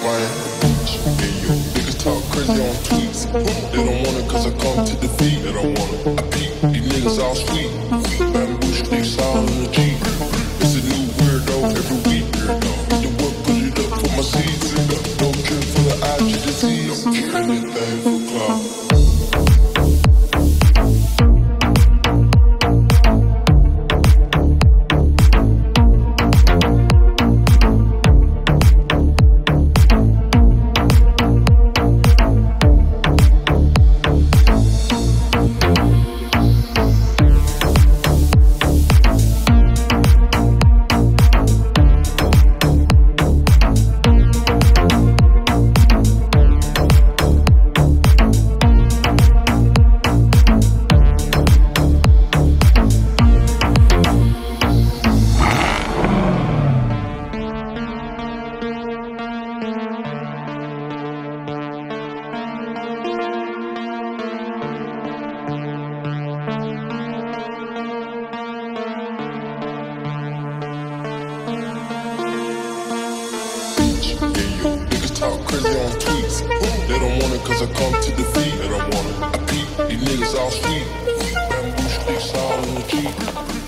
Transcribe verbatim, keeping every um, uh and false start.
wine. And you niggas talk crazy on tweets. They don't want it cause I come to defeat. They don't want it. I peep, these niggas all sweet. Bamboo sticks all in the Jeep. It's a new weirdo every week. Get the work, put it up for my seeds. Don't care for the I G disease. Don't care anything for clout. Talk crazy on tweets. They don't want it cause I come to defeat. They don't want it. I peep, these niggas all sweet. Bamboo sticks all in the Jeep.